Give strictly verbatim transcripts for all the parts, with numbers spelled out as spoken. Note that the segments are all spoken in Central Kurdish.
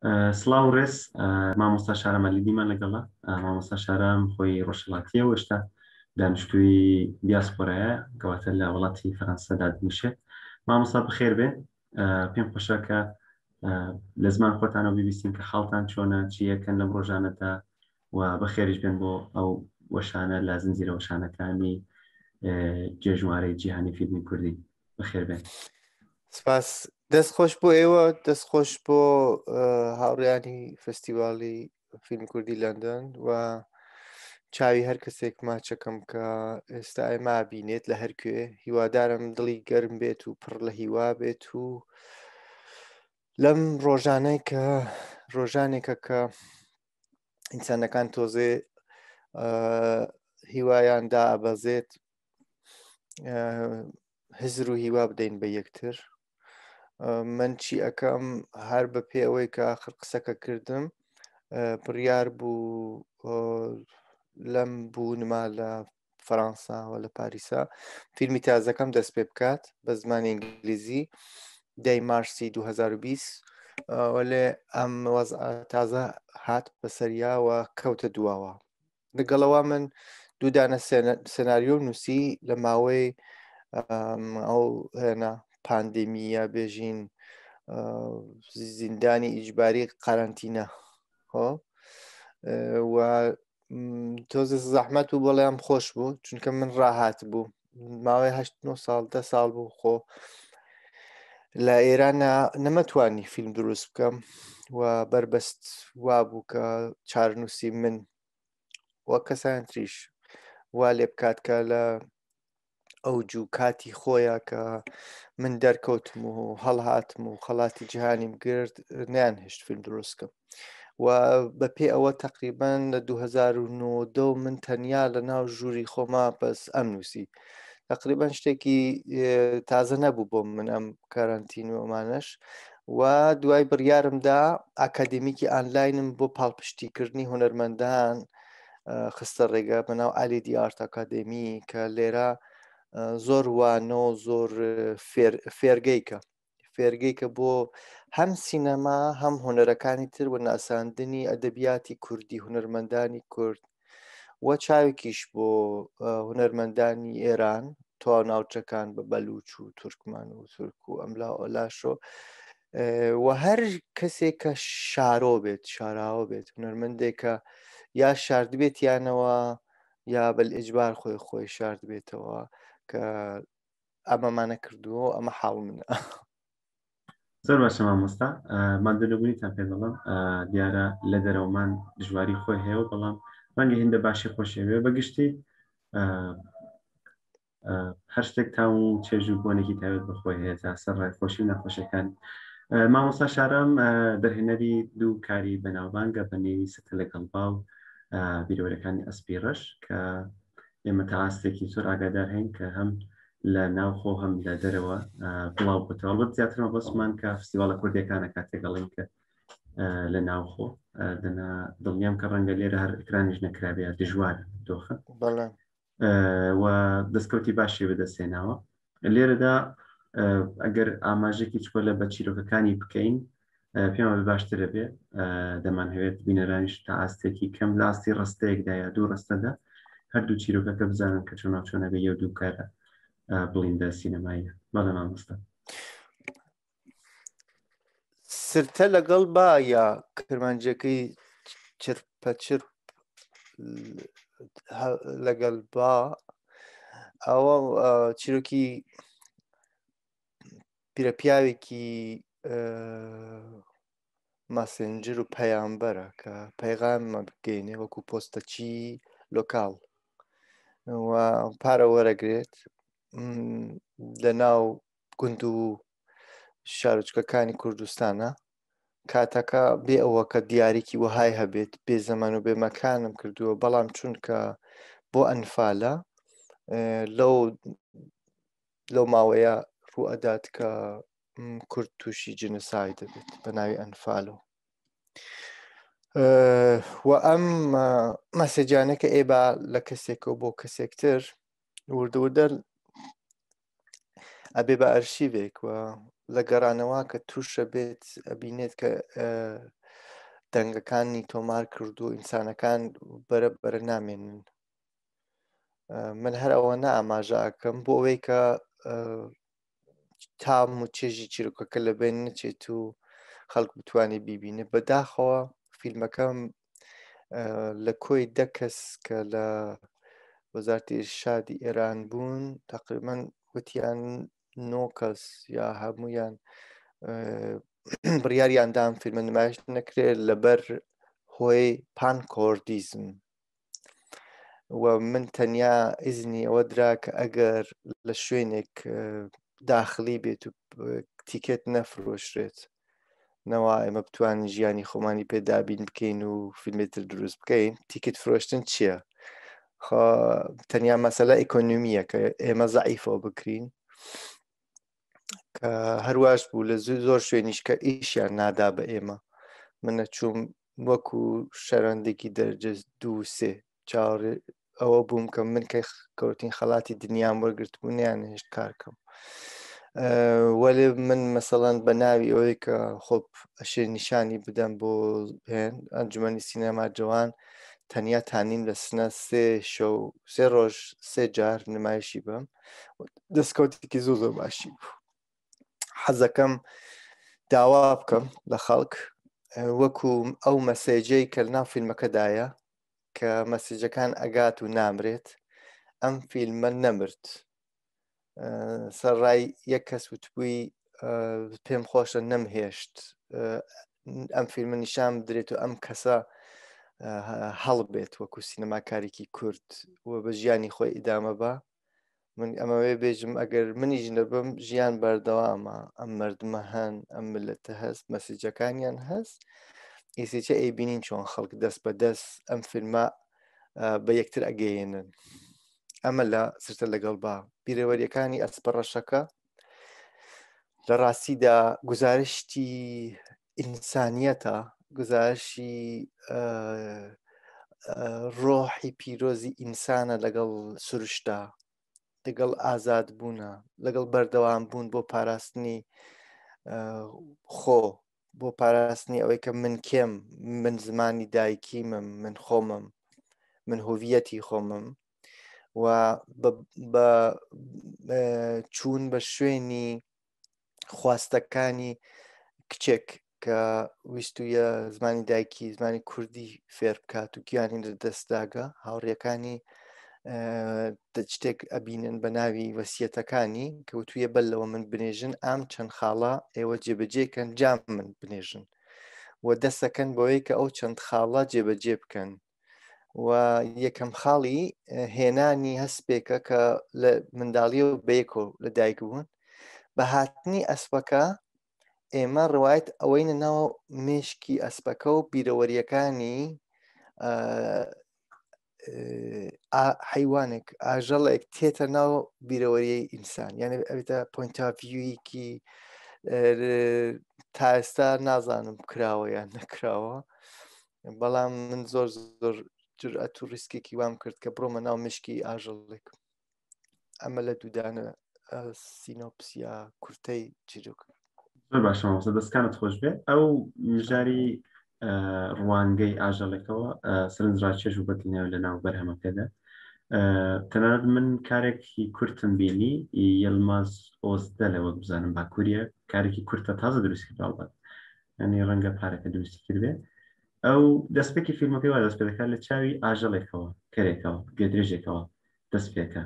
سڵاو ڕێز مامۆستا شارەم ئەلیدیمان لەگەڵا مامۆستا شارەم خۆی ڕۆژهەڵاتیە و هێشتا دانیشتووی دیاسپۆرایە کەواتە لە وڵاتی فەرەنسادا دەنووشێت. مامۆستا بخێر بێ، پێم خۆشە کە لە زمان خۆتانەوە بیبیستین کە خاڵتان چۆنە، چی یەکەن لەم ڕۆژانەدا و بەخێریش بێن بۆ ئەو وەشانە لە زنجیرە وەشانەکانی جێژوارەی جیهانی فیلمی کوردی. بەخێر بێن. سپاس. دەستخۆش بۆ ئێوە، دەستخۆش بۆ هاوڕێیانی فستیوالی فیلم کوردی لەندەن و چاوی هەر کەسێک ماچەکەم کە ئێستا ئێمە بینێت لە هەرکوێ. هیوادارم دڵی گەرم بێت و پڕ لە هیوا بێت و لەم ڕۆژانەی کە ڕۆژانێکە کە ئینسانەکان تۆزێ هیوایاندا ئەبەزێت هزر و هیوا بدەین بە یەکتر. من چی ئەەکەم هەر بە پێ ئەوەی کە آخر قسەکە کردم بڕیار بوو لەم بوونما لە فەڕەنساوە لە پاریسا فیلمی تازەکەم دەست پێ بکات بە زمانی ئینگلیزی دەی مارسی دوو هەزار و بیست وەلێ ئەم تازە هات بەسەریاوە کەوتە دواوە. لەگەڵەوە من دوودانە سێناریۆ نووسی لە ماوەی ئەو هێنا پاندێمیە بێژین زیندانی ئیجباری قەرەنتینە و تۆزە زەحمەت و بەڵێم خۆش بوو چونکە من ڕاهات بوو ماوەی هەشت نۆ ساڵ دە ساڵ بوو خۆ لە ئێران نەمەتوانی فیلم دروست بکەم و بربەست وا بوو کە چارنووسی من وە کەسان تریش وا لێ بکات کە لە ئەو جوو کاتی خۆیە کە من دەرکەوتم و هەڵهاتم و خەڵاتی جیهانیم گرت نیان هێشت فیلم دروستکەم و بە پێ ئەوە تقریبان لە دوو هەزار و نۆ من تەنیا لە ناو ژووری خۆما بەس ئەم نووسی تقریبان شتێکی تازە نەبوو بۆم من ئەم کارانتین و ئەمانەش و دوای بڕیارمدا ئاکادمیکی ئانلاینم بۆ پاڵپشتیکردنی هونەرمەندان خستە ڕێگە بەناو ئالیدی ئارت ئاکادمی کە لێرە زۆر وانۆ زۆر فێرگەیکە فێرگەیکە بۆ هەم سینەما هەم هونەرەکانی تر و ناساندنی ئەدەبیاتی کوردی هونەرمەندانی کورد وە چاوێکیش بۆ هونەرمەندانی ئێران تۆ ناوچەکان بە بەلوچ و تورکمان و تورک و ئەملا ئۆلاشۆ و هەر کەسێک کە شارۆ بێت شاراوە بێت هونەرمەندێکە یا شارد بێتیانەوە یا بەل ئیجبار خۆی خۆی شارد بێتەوە کە ئەمەمانە کردووە ئەمە حاڵ منە. زۆر باشە مامۆستا، مادەلەبوونیتان پێ بەڵام دیارە لە دەرەوەمان دژواری خۆی هەیە و بەڵام ڕەنگە هێندە باشی خۆشیەوێ بەگشتی هەر شتێک تا و چێژوو بۆنێکی تاوێت بەخۆی هەیە تا سەر ڕایخۆشی و نەخۆشیەکان. مامۆستا شارەم دەرهێنەری دوو کاری بەناوبانگە بە نێوی سەتە لەگەڵبا و بیرۆرەکانی ئەسپیڕەش کە ئێمە تا ئاستێکی زۆر ئاگادار هەین کە هەم لە ناوخۆ هەم لە دەرەوە بڵاو بێتەوە. ئەڵبەت زیاترمە بەسمان کە فستیواڵە کوردیەکانە کاتێکگەڵین کە لە ناوخۆ دڵنیام کە ڕەنگە لێرە هەر ئەکرانیش نەکرابێ دژوارە دۆخە و دەستکەوتی باشی بەدەستێناوە. لێرەدا ئەگەر ئاماژێکی چۆلە بە چیرۆکەکانی بکەین پێمە باشترە بێ دەمانهەوێت بینەرانیش تا ئاستێکی کەم لە ئاستی ڕستەیەکدا یا دوو ڕستەدا هەردوو چیرۆکەکە بزانن کە چۆن ناوچۆنە بێ یە دوو کارە بڵیندە سینەماییە. بەڵێ مامۆستا. سرتە لەگەڵ با یا کرمانجەکەی چرپەچرپ لەگەڵ با ئەوە چیرۆکی پیرەپیاوێکی ماسنجر و پەیامبەرە کە پەیغاممە بگەینێ وەکو پۆستەچی لۆکاڵ و پارە وەرەگرێت لە ناو گوند و شارۆچکەکانی کوردستانە کاتەکە بێ ئەوە کە دیارێکی وەهای هەبێت بێ زەمان و بێمەکانم کردووە بەڵام چونکە بۆ ئەنفالە لەو لەو ماوەیە ڕوو ئەدات کە کورد تووشی جنسای دەبێت بە ناوی ئەنفالۆ و ئەم مەسەجانەکە ئێبا لە کەسێکەوە بۆ کەسێکتر وردەوردە ئەبێ بە ئەرشیڤێک و لە گەڕانەوە کە تووشە بێت ئەبینێت کە دەنگەکانی تۆمار کرد و ئینسانەکان بەرە بەرە نامێنن. من هەر ئەوە نائاماژەکەم بۆ ئەوەی کە تام و چێژی چیرۆکەکە لە بین نەچێت و خەڵک بتوانێت بیبینێت. بەداخەوە فیلمەکەم لە کۆی دە کەس کە لە وەزارەتی ئیرشادی ئێران بوون تقریباً وتیان نۆ کەس یا هەموویان بڕیاریاندام فیلمە نمایش نەکرێت لەبەر هۆی پانکۆردیزم و من تەنیا ئیزنی ئەوە درا کە ئەگەر لە شوێنێک داخلی بێت و تیکێت نەفرۆشرێت نەوە ئێمە بتوانین ژیانی خۆمانی پێدابین بکەین و فیلمێتر دروست بکەین. تیکت فرۆشتن چییە؟ تەنیا مەسەلە ئیکۆنۆمیە کە ئێمە زەعیفەوە بکرین کە هەرواش بوو لە زۆر شوێنیش کە ئیشیان نادا بە ئێمە. منە چووم وەکو شەرەندێکی دەرەجە دوو سێ چاوەڕێ ئەوە بووم کە من کە کەوتین خەڵاتی دنیام وەرگرت بوو نیانهێشت کارکەم. وەلێ من مەسەڵەن بە ناوی ئەوەی کە خۆپ ئەشێ نیشانی بدەم بۆ هێن ئەنجومەنی سینەما جوان تەنیا تانین لە سنە سێ شەو سێ ڕۆژ سێ جار نمایشی بم دەستکەوتێکی زۆر زۆر باشی بوو. حەزەکەم داوا بکەم لە خەڵک وەکو ئەو مەسێجەی کە ناو فیلمەکەدایە کە مەسیجەکان ئەگات و نامرێت. ئەم فیلمە نەمرد. سەرڕای یەک کەس وتبووی پێم خۆشە نەمهێشت ئەم فیلمە نیشان بدرێت و ئەم کەسە هەڵبێت وەکو سینەماکارێکی کورد و بە ژیانی خۆی ئیدامە بە. من ئەمەوێ بێژم ئەگەر منیش نەبم ژیان بەردەوامە. ئەم مردمە هەن ئەم ملەتە هەست مەسیجەکانیان هەست ئیسێچە ئەیبینین چۆن خەڵک دەست بە دەست ئەم فیلمە بە یەکتر ئەگەیێنن. ئەمە لە سرتە لەگەڵ با بیرەوەریەکانی ئەسپەڕەشەکە لە ڕاستیدا گزارشتی ئینسانیەتە، گزارشی ڕۆحی پیرۆزی ئینسانە لەگەڵ سروشتا، لەگەڵ ئازاد بوونە، لەگەڵ بەردەوام بوون بۆ پاراستنی خۆ، بۆ پاراستنی ئەوەی کە من کێم، من زمانی دایکیمم، من خۆمم، من هوڤیەتی خۆمم و بە چوون بە شوێنی خواستەکانی کچێک کە ویستویە زمانی دایکی زمانی کوردی فێر بکات و گیانی لە دەستداگە. هاوڕێەکانی شتێک ئەبینن بە ناوی وەسیەتەکانی کەوتویە بەلەوە من بنێژن ئام چەند خاڵە ئێوە جێبەجێکەن جام من بنێژن و دەستەکەن بەوەی کە ئەو چەند خاڵە جێبەجێ بکەن. و یەکەم خاڵی هێنانی هەستپێکە کە لە منداڵی و بەیەکۆ لە دایک بوون. بە هاتنی ئەسپەکە ئێمە ڕوایەت ئەوەینە ناو مێشکی ئەسپەکە و بیرەوەریەکانی حیوانێک ئاژەڵێک تێتە ناو بیرەوەریەی ئینسان، یعنی ئەوێتە پۆینتاڤیویکی تا ئێستا نازانم کراوە یان نەکراوە، بەڵام من زۆر زۆر جورئەت و ریسکێکی وام کرد کە بڕۆمە ناو مشکی ئاژەڵێک. ئەمە لە دوودانە سینۆپسیا کورتەی چیرۆکە. زۆر باشە مامۆستا، دەستکانت خۆش بێ. ئەو مژاری ڕوانگەی ئاژەڵێکەوە سەرنجڕاکێش و بەدڵنیاو لە ناو بەرهەمەکەدا. تەنانەت من کارێکی کورتم بینی یلماز ئۆزدە لەوە بزانم باکووریە، کارێکی کورتە تازە دروستی کراوە، ینی ڕەنگە پارەکە دروستی کردبێ. ئەو دەستپێکی فیلمەکەی وا دەست پێ دەکات لە چاوی ئاژەڵێکەوە، کەرێکەوە، گێدرێژێکەوە دەست پێکە.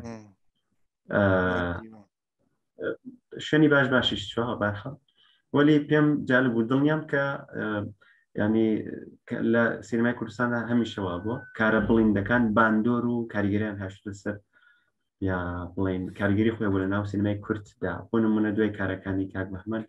شوێنی باش باشیش چوە بارخە، وەلی پێم جالب بوو، دڵنیام کە ینی لە سینەمای کوردستاندا هەمیشەوە بووە کارە بڵیندەکان باندۆر و کاریگەریان هاشتە سەر یا بڵین کاریگەری خۆی بۆ لە ناو سینەمای کورددا. بۆ نمونە دوای کارەکانی کاک مەحمەد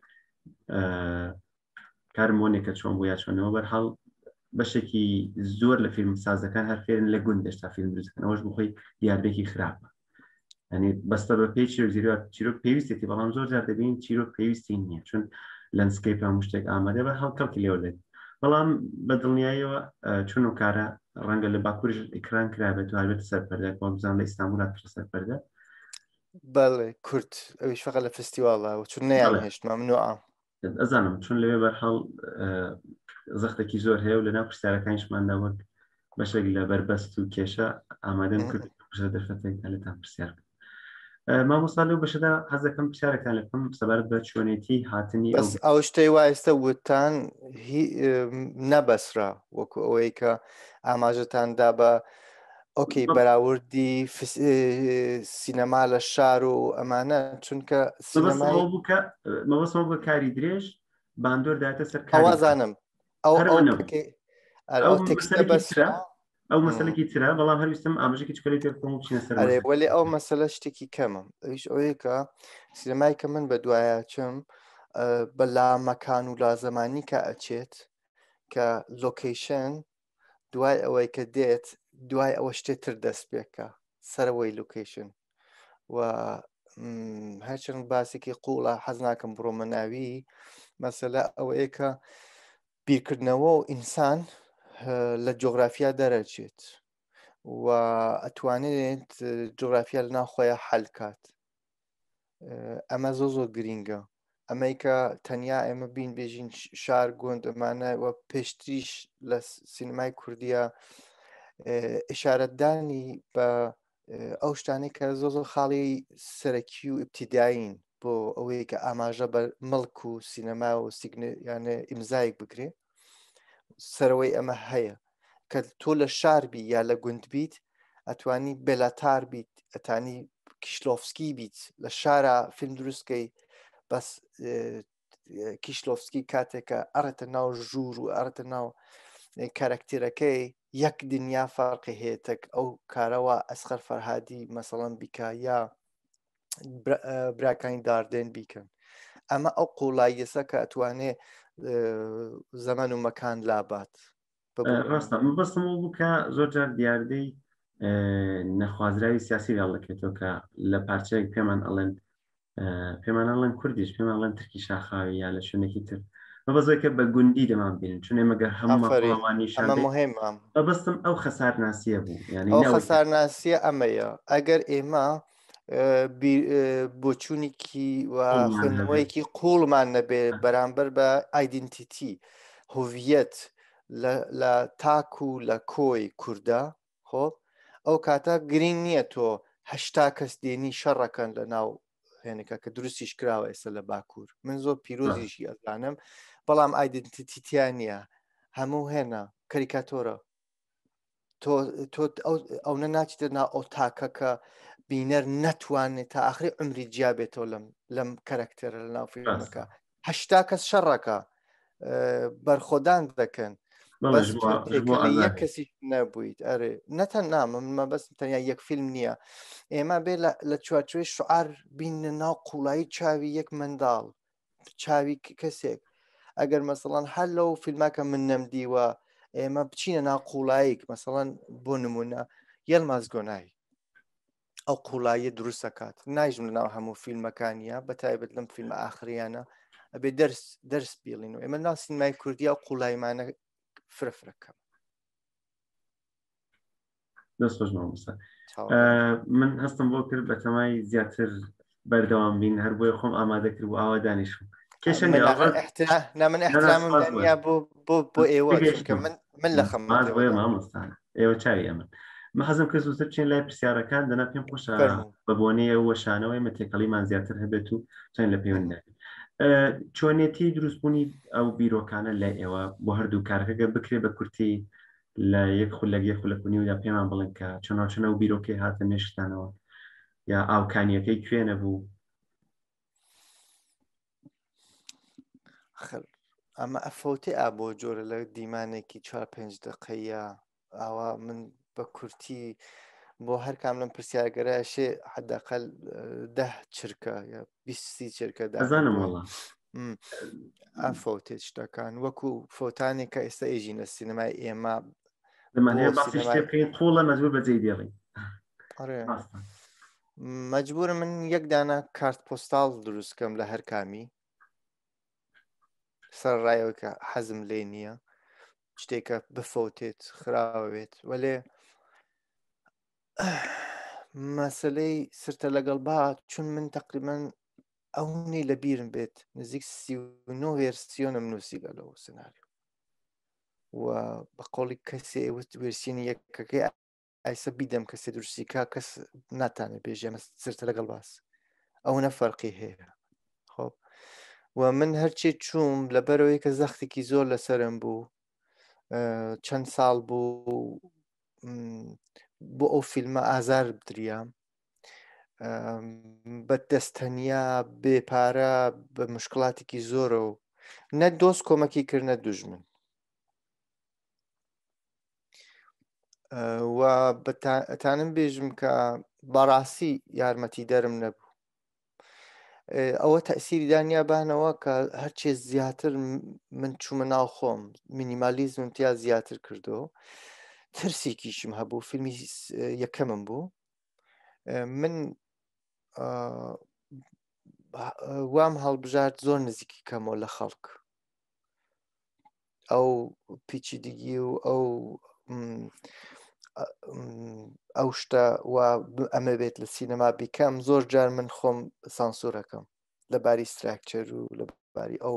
کارم وەنێکە چۆن بوو یا چۆنەوە بەرحاڵ بەشێکی زۆر لە فیلم سازەکان هەر فێرن لە گوند هێشتا فیلم دروستکەن، ئەوەش بۆ خۆی دیاربێکی خراپە. ینی بەستە بە پێی چیرۆک زیرۆک چیرۆک پێویستێتی، بەڵام زۆر جار دەبین چیرۆک پێویستی نییە چون لەنسکەیپ هەموو شتێک ئامادە بە هەڵکەڵکی لێوە دێت. بەڵام بە دڵنیاییەوە چون و کارە ڕەنگە لە باکوورش ئیکران کرابێت و هەربێت سەرپەردە، بۆ بزانم لە ئیستانبول هاتووە سەرپەردە. بەڵێ کورد ئەویش فەقەت لە فستیواڵە چون نەیان هێشت مەمنوعە. ئەزانم چون لەوێ بەرحاڵ زەختێکی زۆر هەیە و لەناو پرسیارەکانیشماندا وەک بەشێک لە بەربەست و کێشە ئامادەم کرد دەرفەتێکدا لەتان پرسیار بکەم. مامۆستا لەو بەشەدا حەز دەکەم پرسیارێکتان لێ بکەم سەبارەت بە چۆنێتی هاتنی بەس ئەو شتەی وایستە وتان نەبەسرا وەکو ئەوەی کە ئاماژەتاندا بە ئۆکەی بەراوردی سینەما لە شار و ئەمانە چونکە سینەمای مەوەسەوە بە کاری درێژ باندۆر دایەتە سەر ئەوازانم ئەو ئەو مەسەلێکی ترە بەڵام هەرویستم ئاماژێکی چکەلی پێ بکەم و بچینە سەر ئەرێ وەلی ئەو مەسەلە شتێکی کەمم ئەویش ئەوەیە کە سینەمای کە من بە دوایە چم بە لامەکان و لازەمانی کە ئەچێت کە لۆکیشن دوای ئەوەی کە دێت دوای ئەوە شتێتر دەست پێکە سەرەوەی لۆکیشن و هەرچەند باسێکی قوڵە حەز ناکەم بڕۆمە ناوی مەسەلە ئەوەیە کە بیرکردنەوە و ئینسان لە جۆگرافیا دەرەچێت و ئەتوانێت جۆگرافیا لە ناوخۆیە حەلکات. ئەمە زۆ زۆر گرینگە ئەمەی کە تەنیا ئێمە بین بێژین شار گوند ئەمانە و پێشتریش لە سینەمای کوردیە ئشارەتدانی بە ئەو شتانەی کە زۆ زۆر خاڵی سەرەکی و ئیبتیدایین بۆ ئەوەیە کە ئاماژە بە مڵک و سینەما و یانە ئیمزایەک بکرێ سەرەوەی ئەمە هەیە کە تۆ لە شار بی یا لە گوند بیت ئەتوانی بێلاتار بیت ئەتانی کیشلۆفسکی بیت لە شارە فیلم دروستکەی بەس کیشلۆفسکی کاتێکە ئەڕێتە ناو ژوور و ئەڕێتە ناو کارکتێرەکەی یەک دنیا فەرقی هەیەتەک ئەو کارەوە ئەسقەر فەرهادی مەسەڵەن بیکە یا براکانی داردێن بیکەن. ئەمە ئەو قوڵاییەسە کە ئەتوانێ زەمان و مەکان لابات. ڕاستە من بەستمەوە بوو کە زۆر جار دیاردەی نەخوازراوی سیاسی هەڵدەکێتەوە کە لە پارچەیەک پێمان ئەڵێن پێمان ئەڵێن کوردیش پێمان ئەڵێن ترکی شاخاوی یا لە شوێنێکی تر بەبەزۆی کە بە گوندی دەمان بینن چون ئێمەگەر هەمووانیشان مهمە بەبستم ئەو خەسارناسیە بوو یعنی ئەو خەسارناسیە ئەمەیە ئەگەر ئێمە بۆچوونێکی و خوێندنەوەیەکی قوڵمان نەبێ بەرامبەر بە ئایدنتیتی هوڤیەت لە تاک و لە کۆی کووردە خۆ ئەو کاتە گرنگ نییە تۆ هەشتا کەس دێنی شەڕەکەن لە ناو هێنێکە کە دروستیش کراوە ئێستا لە باکوور من زۆر پیرۆزیشی ئەزانم بەڵام ئایدنتیتیان نییە هەموو هێنا کەریکاتۆرە تۆ ئەوە ناچیتە ناو ئەو تاکەکە بینەر نەتوانێت تا ئاخری عمری جیابێتەوە لەم لەم کەرەکتەرە لە ناو فیلمەکە هەشتا کەس شەڕەکە بەرخۆدان دەکەن یەک کەسی نەبوویت ئەرێ نەتەن نامە مە بەس تەنیا یەک فیلم نییە ئێمە بێ لە چوارچوێ شعار بینە ناو قوڵایی چاوی یەک منداڵ چاوی کەسێک ئەگەر مەسەڵەن هەر لەو فیلمەکە من نەمدیوە ئێمە بچینە ناو قوڵاییک مەسەڵەن بۆ نمونە یەلماز گۆنایی ئەو قوڵاییە دروستەکات نایژم لە ناو هەموو فیلمەکانیە بە تایبەت لەم فیلمە ئاخریانە ئەبێ دەرس دەرس بێڵین و ئێمە ناو سینمای کوردی ئەو قوڵایمانە فرەفرەکەم دەست خۆش مامۆستا من هەستم بۆ کرد بە تەمای زیاتر بەردەوام بین هەر بۆیە خۆم ئامادە کرد و ئاوا دانیشم کێشە من احترامم دەنیا بۆ بۆ بۆ ئێوە چونکە من من لە خەم بۆیە مامۆستا ئێوە چاوی ئەمن من حەزم کرد زووتر بچین لای پرسیارەکان دەنا پێم خۆشە بە بۆنەیە وەشانەوەی مەتێکەڵیمان زیاتر هەبێت و چەند لە پەیوەنددا چۆنێتی دروستبوونی ئەو بیرۆکانە لای ئێوە بۆ هەردوو کارەکە بکرێ بە کورتی لە یەک خولەک یەک خولەکونی ودا پێمان بڵێن کە چۆناچۆنە و بیرۆکەی هاتە نێشتانەوە یا ئاوکانیەکەی کوێنە بوو ئەمە ئەفەوتێ ئا بۆ جۆرە لە دیمانێکی چوار پێنج دقەیە ئاوا من بە کورتی بۆ هەر کام لەم پرسیارگەرایشێ حداقل دە چرکە یا بیستی چرکە دەزانم وەڵا ئەفەوتێت شتەکان وەکو فۆتانێک کە ئێستا ئێژین لە سینەمای ئێمە تۆڵە مەجبور بەجێ دێڵی مەجبورم من یەک دانە کارت پۆستاڵ دروستکەم لە هەر کامی سەرڕایەوە کە حەزم لێ نییە شتێکە بفەوتێت خراوەوێت وەلێ مەسلەی سرتە لەگەڵ با چون من تقریبان ئەوەی لە بیرم بێت نزیک سی و نۆ ڤێرسیۆنم نووسیگە لەو سناریۆ و بە قۆڵی کەسێ وت وێرسینی یەکەکەی ئایسە بیدەم کەسێ درستیکا کەس ناتانێت بێژێ ئەمە سرتە لەگەڵ باس ئەوە فەرقی هەیە. خۆ و من هەرچی چووم لەبەرەوەی کە زەختێکی زۆر لەسرم بوو چەند ساڵ بوو بۆ ئەو فیلمە ئازار بدریام بە دەستەنیا بێپارە بە مشکلاتێکی زۆرە و نە دۆست کۆمەکی کرد نە دوژمن و ئەتانم بێژم کە بەڕاستی یارمەتی دەرم نەبوو. ئەوە تەئسیری دانیابانەوە کە هەرچێ زیاتر من چوومە ناو خۆم مینیمالیزمم تیا زیاتر کردەوە ترسێکیشم هەبوو فیلمی یەکەمم بوو من وام هەڵبژارد زۆر نزیکی کەمەوە لە خەڵک ئەو پیچیدگی و ئەو ئەو شتە و ئەمە بێت لە سینەما بیکەم زۆر جار من خۆم سانسۆرەکەم لەباری ستراکچەر و لەباری ئەو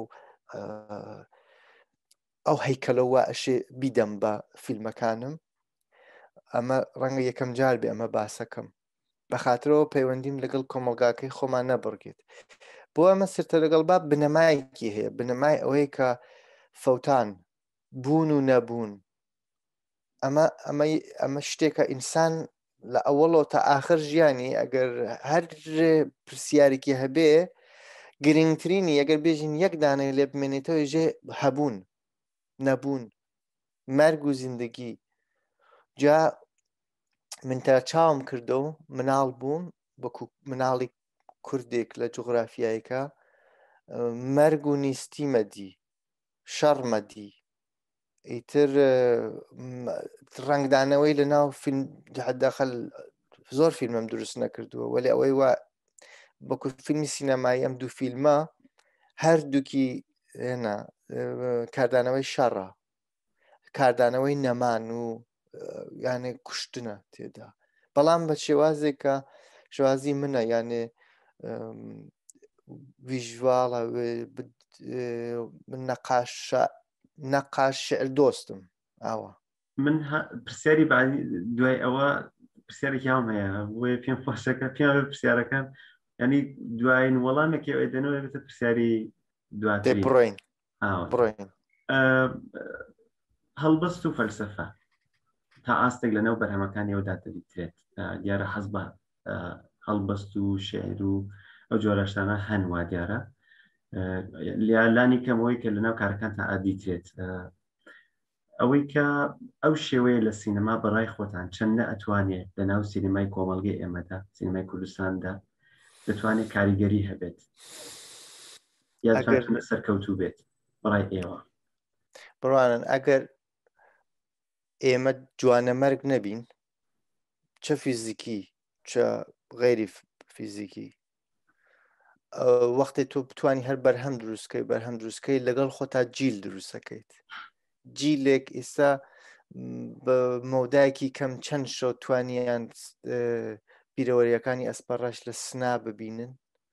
ئەو هەیکەلەوە ئەشێ بیدەم بە فیلمەکانم ئەمە ڕەنگە یەکەم جار بێ ئەمە باسەکەم بە خااترەوە پەیوەندیم لەگەڵ کۆمەلگاکەی خۆمان نەبڕگێت بۆ ئەمە سرتە لەگەڵ با بنەمایەکی هەیە بنەمای ئەوەیە کە فەوتان بوون و نەبوون ئەمە ئەمە ئەمە شتێکە ئینسان لە ئەوەڵەوە تا ئاخر ژیانی ئەگەر هەر پرسیارێکی هەبێ گرنگترینی ئەگەر بێژین یەک دانەی لێ بمێنێتەوە ژێ هەبوون نەبوون مەرگ و زیندگی جا من تا چاوم کردە و مناڵ بووم وەکو مناڵی کوردێک لە جوغرافیایەکە مەرگ و نیستی مەدی شەڕ مەدی ئیتر ڕنگدانەوەی لە ناو حداخەل زۆر فیلمم دروست نەکردووە وەلی ئەوەی وا بەکو فیلمی سینەمایی ئەم دوو فیلمە هەردووکی هێنا کاردانەوەی شەڕە کاردانەوەی نەمان و یانێ کوشتنە تێدا بەڵام بە شێوازێکە شوازی منە یانێ ویژواڵە من نەقاش نەقاش شعر دۆستم ئاوە من پرسیاری دوای ئەوە پرسیارێکی هەم هەیە بۆیە پێم خۆشەکە پێیان پرسیارەکان ینی دوایین وەڵامێکی ئەوەی دەنەوە بێتە پرسیاری دواتر بڕۆین بڕۆین هەڵبەست و فەلسەفە تا ئاستێک لەنەو بەرهەمەکانیەوەدا دەبیترێت دیارە حەز بە هەڵبەست و شێعر و ئەو جۆرەشتانە هەن وا دیارە لانی کەمەوەی کە لەناو کارەکان تا ئادیترێت ئەوەی کە ئەو شێوەیە لە سینەما بەڕای خۆتان چەندە ئەتوانێت لەناو سینەمای کۆمەڵگەی ئێمەدا سینەمای کوردستاندا دەتوانێت کاریگەری هەبێت یا سەرکەوتوو بێت بەڕای ئێوە بڕوانن ئەگەر ئێمە جوانەمەرگ نەبین چه فیزیکی چه غیری فیزیکی وەختێک تۆ بتوانی هەر بەرهەم دروستکەی بەرهەم دروستکەی لەگەڵ خۆتا جیل دروستەکەیت جیلێک ئێستا بە مەودایەکی کەم چەند شۆ توانیان بیرەوەریەکانی ئەسپەڕەش لە سنا ببینن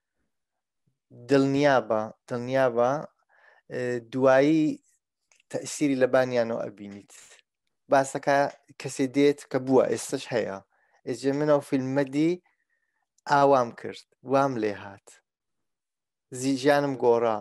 دڵنیابە دڵنیابە دوایی تەئسیری لە بانیانەوە ئەبینیت باسەکە کەسێ دێت کە بووە ئێستش هەیە ئێجێ منەوە فیلمەدی ئاوام کرد وام لێ هات زیژانم گۆڕا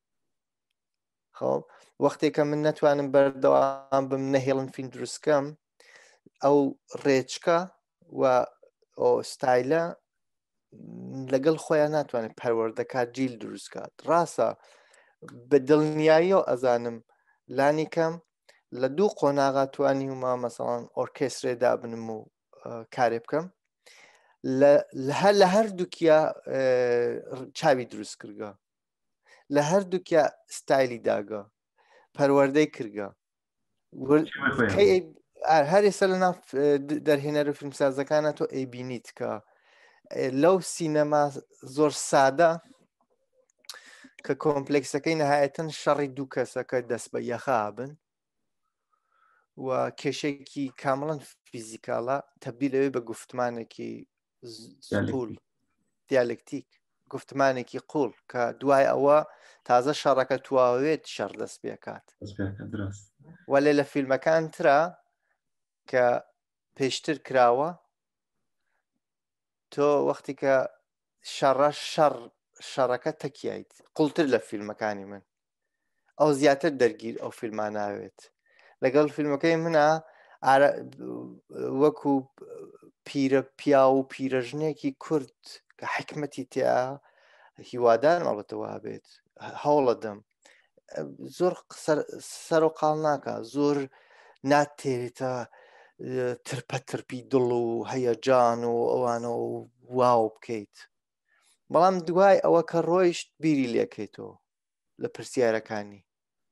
خۆ وەختێکە من نەتوانم بەردەوام بم نەهێڵن فیلم دروستکەم ئەو ڕێچکە و ئەو ستایلە لەگەڵ خۆیان ناتوانێت پەروەردەکات جیل دروستکات ڕاستە بە دڵنیاییەوە ئەزانم لانی کەم لە دوو قۆناغا توانی وما مەسەڵەن ئۆرکێسترێدا بنم و کارێ بکەم هەر لە هەردووکیە چاوی دروست کردگە لە هەردووکیە ستایلی داگە پەروەردەی کردگە هەر ئێستا لە ناو دەرهێنەر فیلمسازەکانە تۆ ئەیبینیت کە لەو سینەما زۆر سادە کە کۆمپلێکسەکەی نەهایەتەن شەڕی دوو کەسەکە دەست بە یەخابن و کێشێکی کامڵەن فیزیکاڵە تەبدیل ئەوێ بە گوفتمانێکی پول دیالکتیک گفتمانێکی قوڵ کە دوای ئەوە تازە شەڕەکە تواوێت شەڕ دەست پێکات وەلێ لە فیلمەکان ترە کە پێشتر کراوە تۆ وەختی کە شەڕە شەڕ شەڕەکە تەکیایت قوڵتر لە فیلمەکانی من ئەو زیاتر دەرگیر ئەو فیلمان ناوێت لەگەڵ فیلمەکەی منە وەکو پیرە پیا و پیرەژنێکی کورد کە حکمەتی تیا هیوادار مەڵەتەوە بێت هەوڵە دەم زۆر سەر و قاڵ ناکە زۆر ناتێتە ترپە ترپی دڵ و هەیەجان و ئەوانە و واو بکەیت بەڵام دوای ئەوە کە ڕۆیشت بیری لێکەیتەوە لە پرسیارەکانی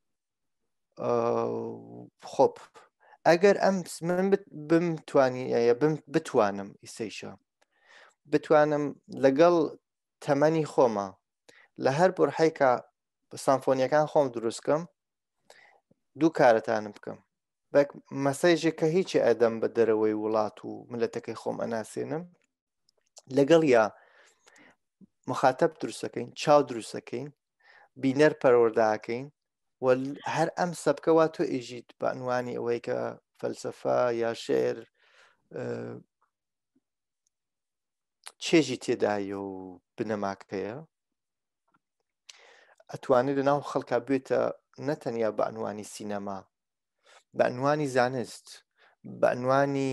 خۆپ ئەگەر ئەم من بمتوانی بتوانم ئیسەیشە بتوانم لەگەڵ تەمەنی خۆمە لە هەر بڕحەیکە بە سامفۆنیەکان خۆم دروستکەم دوو کارەتانم بکەم بەک مەسەیژێک کە هیچی ئەدەم بە دەرەوەی وڵات و ملەتەکەی خۆم ئەناسێنم لەگەڵ یا مخاتەب دروستەکەین چاو دروستەکەین بینەر پەروەرداکەین و هەر ئەم سەبکەوا تۆ ئیژیت بە عنوانی ئەوەی کە فەلسەفە یا شێر چێژی تێدایە و بنەماکەیە ئەتوانێت لەناو خەڵکا بێتە نەتەنیا بە عنوانی سینەما بە عنوانی زانست بە عنوانی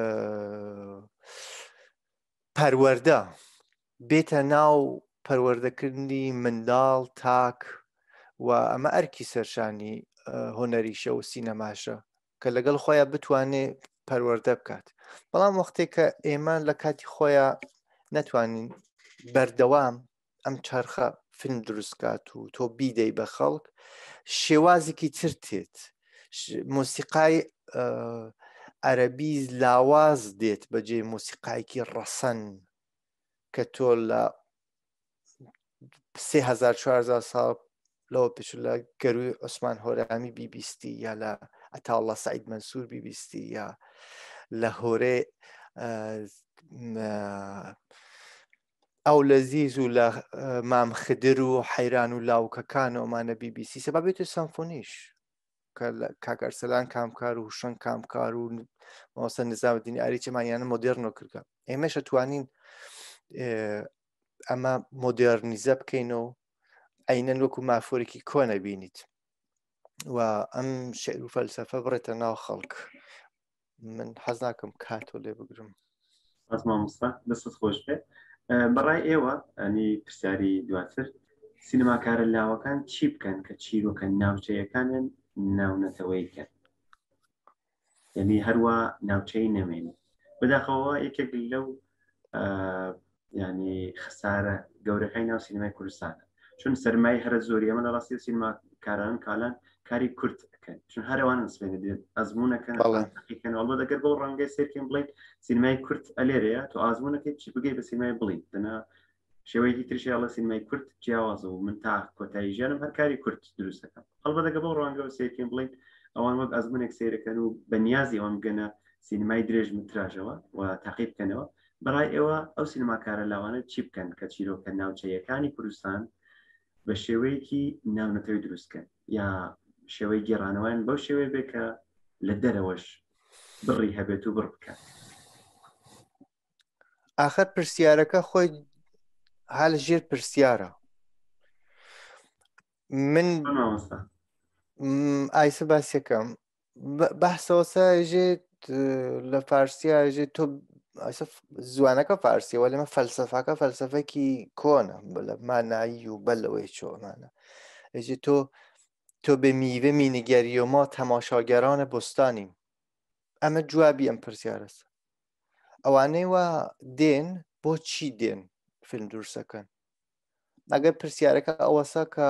پەروەردە بێتە ناو پەروەردەکردنی منداڵ تاک و ئەمە ئەرکی سەرشانی هۆنەریشە و سینەماشە کە لەگەڵ خۆیان بتوانێت پەروەردە بکات بەڵام وەختێک کە ئێمە لە کاتی خۆیان نەتوانین بەردەوام ئەم چرخە فیلم دروستکات و تۆ بیدەی بە خەڵک شێوازێکی تر تێت مۆسیقای عەرەبی لاواز دێت بەجێ مۆسیقایکی ڕەسەن کە تۆ لە سێ هەزار چوار هەزار ساڵ لەوە پێش لە گەروی عوسمان هۆرامی بیبیستی یا لە ئەتاڵڵە سەعید مەنسوور بیبیستی یا لە هۆرێ ئەو لەزیز و لە مام خدر و حەیران و لاوکەکان و ئەمانە بی بی سی سەبا بێتە سەمفۆنیش کە کاکەرسەلان کامکار و شەنگ کامکار و مەوەسە نظامەدینی ئاریچەمانیانە مۆدێرنۆ کردکە ئێمەش ئەتوانین ئەمە مۆدێرنیزە بکەینەوە ئەینەن وەکو مافۆرێکی کۆنە بینیت و ئەم شێعر و فەلسەفە بڕێتە ناو خەڵک من حەز ناکەم کاتۆ لێ بگرم مامۆستا دەستت خۆش بێت بەڕای ئێوە ئەنی پرسیاری دواتر سینەماکارە لاوەکان چی بکەن کە چیرۆکە ناوچەیەکانیان ناونەتەوەی بکەن یعنی هەروە ناوچەی نەمێنی بەداخەوە یەکێک لەو ینی خسارە گەورەکەی ناو سینەمای کوردستانە چون سەرمای هەرە زۆری ئەمە لە ڕاستی سینەماکاران کالان کاری کورد بکەن چون هەروانە سوێنە دێت ئەزمونەکەن ئەڵڵە دەگەر بۆ ڕەنگەی سێرکەین بڵێن سینەمای کورد ئەلێرەیە تۆ ئازمونەکەی چی بگەی بە سینەمای بڵین دەنا شێوەیەکی ترشی ئەڵە سینەمای کورد جیاوازە و من تا کۆتایی ژیانم هەر کاری کورد دروست دەکەم هەڵبەت دەگە بۆ ڕەنگەوە سێرکەین بڵین ئەوان وەک ئەزمونێک سێرەکەن و بەنیازی ئەوان بگەنە سینەمای درێژ متراژەوە و تاقیب بکەنەوە بەڕای ئێوە ئەو سینەماکارە لاوانە چی بکەن کە چیرۆکە ناوچەیەکانی کوردستان بە شێوەیەکی ناونەتەوەی دروستکەن یا شێوەی گێڕانەوەیان بەو شێوەیە بێ کە لە دەرەوەش بڕی هەبێت و بڕ بکەن ئاخر پرسیارەکە خۆی هەل ژێر پرسیارە من ئایسە باسیەکەم بەحسەوەسە ژێت لە فارسیە ژێت تۆ زوانەکە فارسیەوە لەمە فەلسەفاکە فەلسەفەکی کۆنە لە مانایی و بەلەوەی چۆمانە ئەژێ تۆ تۆ بە میوە مینیگەریۆمە تەماشاگەرانە بۆستانیم ئەمە جوابی ئەم پرسیارەسە ئەوانەی وا دێن بۆ چی دێن فیلم دروستەکەن ئەگەر پرسیارەکە ئەوەسە کە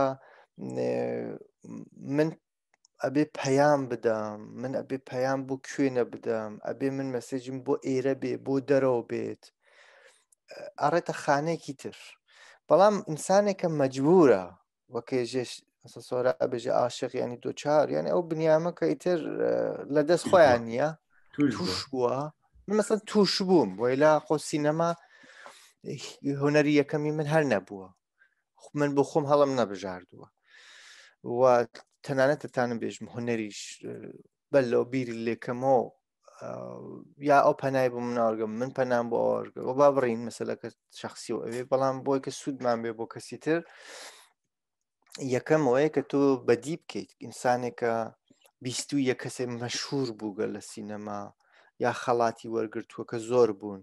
من ئەبێ پەیام بدەم من ئەبێ پەیام بۆ کوێنە بدەم ئەبێ من مەسێجم بۆ ئێرە بێ بۆ دەرەوە بێت ئەڕێتە خانەیەکی تر بەڵام ئینسانێکە مەجبورە وەکێژێش سۆرا ئەبێژە عاشق ینی دۆچار یانی ئەو بنیامە کە ئیتر لە دەست خۆیان نییە توش بووە من مەسەن توش بووم وەیلا خۆ سینەما هۆنەری یەکەمی من هەر نەبووە، من بۆ خۆم هەڵم نەبژاردووە و تەنانەت دەتانم بێژم هۆنەریش بەلەوە بیری لێکەمەوە یا ئەو پەنای بۆ مناوەرگەم من پەنام بۆ ئەوەرگە و با بڕین مەسەلەکە شخصی و ئەوێ، بەڵام بۆی کە سوودمان بێ بۆ کەسی تر یەکەم ئەوەیە کە تۆ بەدی بکەیت ئینسانێکە بیست و یەک کەسێ مەشهور بووگە لە سینەما یا خەڵاتی وەرگرتووە کە زۆر بوون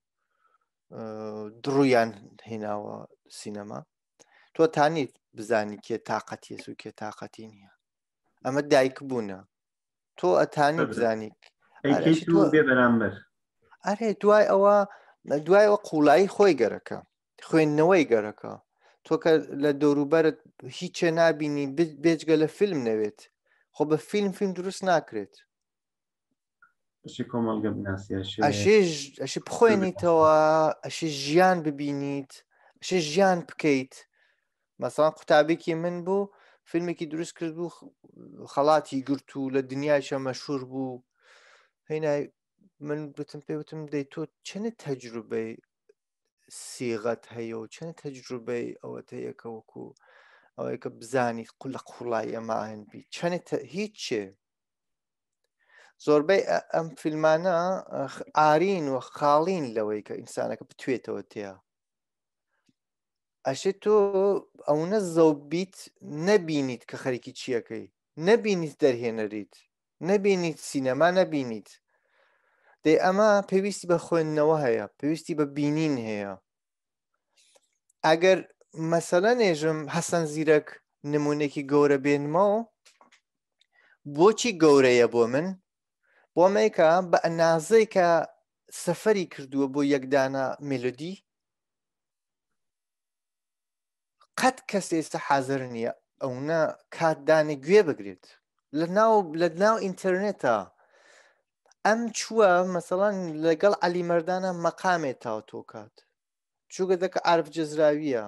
دڕویان هێناوە سینەما، تۆ تانیت بزانی کێ تااقەتی و کێ تااقەتی نییە، ئەمە دایک بوونە، تۆ ئەتانی بزانی بێ بەرامبەر ئەرێ دوای ئەوە دوای ئەوە قوڵایی خۆی گەرەکە خوێندنەوەی گەرەکە، تۆ کە لە دەوروبەرت هیچێ نبینی بێجگە لە فیلم نەوێت، خۆ بە فیلم فیلم دروست ناکرێت، کۆمەڵگە بناسیە ئەشی بخوێنیتەوە، ئەشی ژیان ببینیت، ئەشی ژیان بکەیت. مەسەڵەن قوتابێکی من بوو فیلمێکی دروست کرد بوو خەڵاتی گرت و لە دنیایشە مەشهور بوو، هێنای من بتم پێ وتم دەی تۆ چەنە تەجروبەی سیغەت هەیە و چەند تەجروبەی ئەوەت هەیەکە وەکو ئەوەیە کە بزانیت قول لە قوڵای ئەمە هەنبی چەند هیچ چێ زۆربەی ئەم فیلمانە ئارین و خاڵین لەوەی کە ئینسانەکە بتوێتەوە تێە، ئەشێت تۆ ئەوەنە زەوبیت نەبینیت کە خەریکی چیەکەی، نەبینیت دەرهێنەریت، نەبینیت سینەما نەبینیت، دەی ئەمە پێویستی بە خوێندنەوە هەیە، پێویستی بە بینین هەیە. ئەگەر مەسەلە نێژم حەسەن زیرەک نمونێکی گەورە بێنمەوە، بۆچی گەورەیە بۆ من؟ بۆ مەیکە بە ئەنازەی کە سەفەری کردووە بۆ یەکدانە مێلۆدی قەت کەس ئێستا حازر نییە ئەوە کاتدانی گوێ بگرێت لە ناو ئینتەرنێتە. ئەم چووە مەسەڵەن لەگەڵ عەلی مەردانە مەقامێت تاو تۆ کات چووگە دەکە عارف جەزراویە،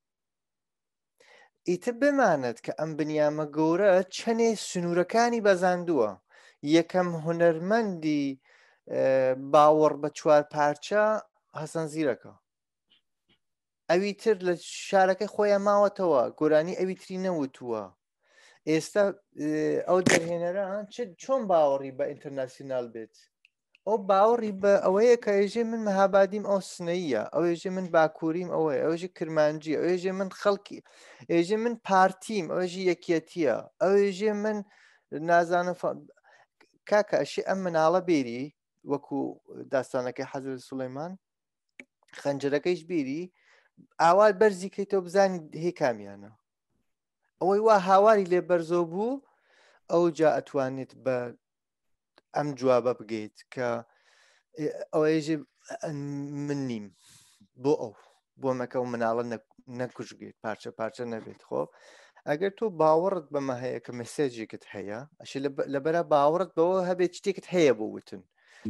ئیتر بمانێت کە ئەم بنیامە گەورە چەندێ سنوورەکانی بەزاندووە. یەکەم هونەرمەندی باوەڕ بە چوار پارچە حەسەن زیرەکە، ئەوی تر لە شارەکەی خۆیان ماوەتەوە گۆرانی ئەوی تری نەوتووە. ئێستا ئەو دەرهێنەرە چۆن باوەڕی بە ئینتەرناسیۆنال بێت؟ ئەو باوەڕی بە ئەوەیە کە ئێژێ من مەهابادیم ئەو سنەیە، ئەو ێژێ من باکووریم ئەوەیە، ئەوژی کرمانجی، ئەو ێژێ من خەڵکی، ئێژێ من پارتیم، ئەوژی یەکێتیە، ئەو ێژێ من نازانم کاکە ئەشی ئەم مناڵە بێری وەکو داستانەکەی حەزرەت سولەیمان خەنجەرەکەیش بیری ئاوای بەرزی کەیتەوە بزانی هێ کامیانە، ئەوەی وا هاواری لێ بەرزۆ بوو ئەو جا ئەتوانێت بە ئەم جوابە بگەیت کە ئەوەیژێ من نیم بۆ ئەو بۆ مەکە و مناڵە نەکوژگێت پارچە پارچە نەبێت. خۆ ئەگەر تۆ باوەڕت بەمە هەیە کە مەسێجێکت هەیە ئەش لەبەرە باوەڕت بەوە هەبێت شتێکت هەیە بۆ وتن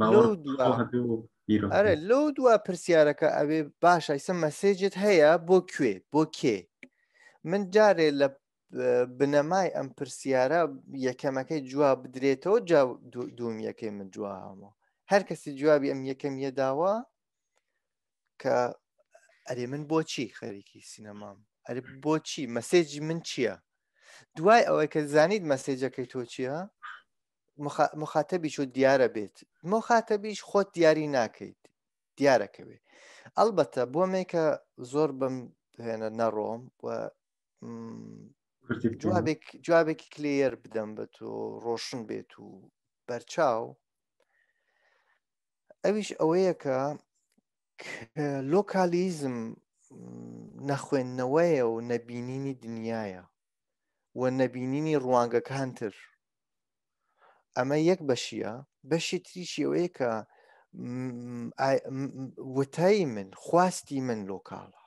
ئەرە لەو دووە پرسیارەکە ئەوێ باشە ئیسە مەسێجت هەیە بۆ کوێ بۆ کێ. من جارێ لە بنەمای ئەم پرسیارە یەکەمەکەی جواب بدرێتەوە دوم یەکەی من جوابمەوە، هەر کەسی جوابی ئەم یەکەمیە داوە کە ئەرێ من بۆچی خەریکی سینەمام، ئەرێ بۆچی مەسێجی من چییە؟ دوای ئەوەی کە زانیت مەسێجەکەی تۆ چییە مخاتەبیش و دیارە بێت، مخاتەبیش خۆت دیاری ناکەیت دیارەکەوێ. ئەلبەتە بۆ مێکە زۆر بم هێنە نەڕۆم و جوابێکی کلێر بدەم بە تۆ ڕۆشن بێت و بەرچاو، ئەویش ئەوەیە کە لۆکالیزم نەخوێندنەوەیە و نەبینینی دنیاە و نەبینینی ڕوانگەکانتر. ئەمە یەک بەشیە، بەشی تریشی ئەوەیە کە وتای من خواستی من لۆکاڵە.